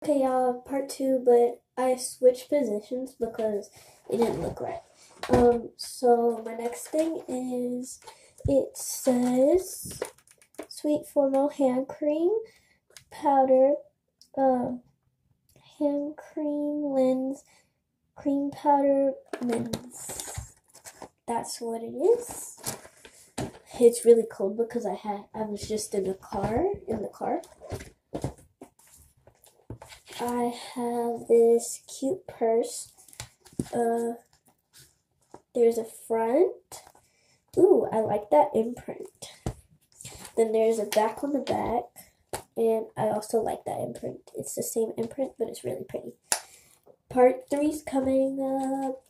Okay, y'all, part two, but I switched positions because it didn't look right. So my next thing is, it says Sweet Formal Hand Cream Powder, Hand Cream Lens, Cream Powder Lens. That's what it is. It's really cold because I was just in the car. I have this cute purse. There's a front. Ooh, I like that imprint. Then there's a back on the back, and I also like that imprint. It's the same imprint, but it's really pretty. Part 3's coming up.